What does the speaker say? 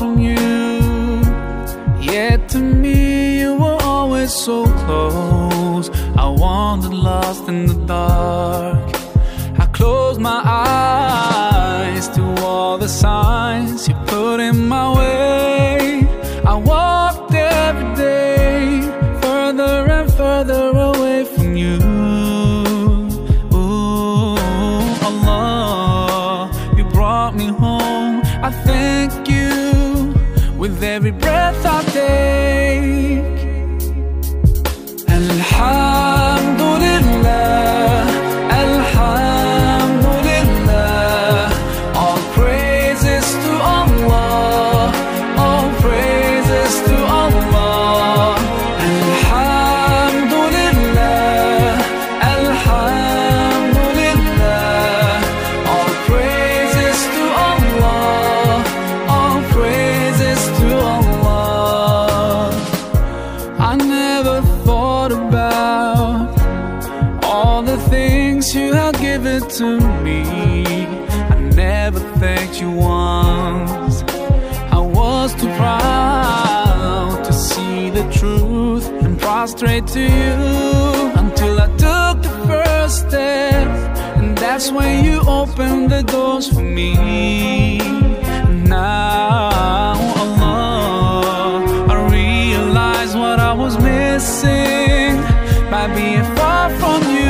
from you. Yet to me you were always so close. I wandered lost in the dark. I closed my eyes to all the signs you put in my way. I walked every day further and further away from you. Ooh, Allah, you brought me home. I thank you with every breath I take. Alhamdulillah, Alhamdulillah, all praises to Allah, all praises to Allah. Alhamdulillah, Alhamdulillah, all praises to Allah, all praises to Allah. I never thought about all the things you have given to me. I never thanked you once. I was too proud to see the truth and prostrate to you, until I took the first step, and that's when you opened the doors for me. Now, Allah, I realize what I was missing by being far from you.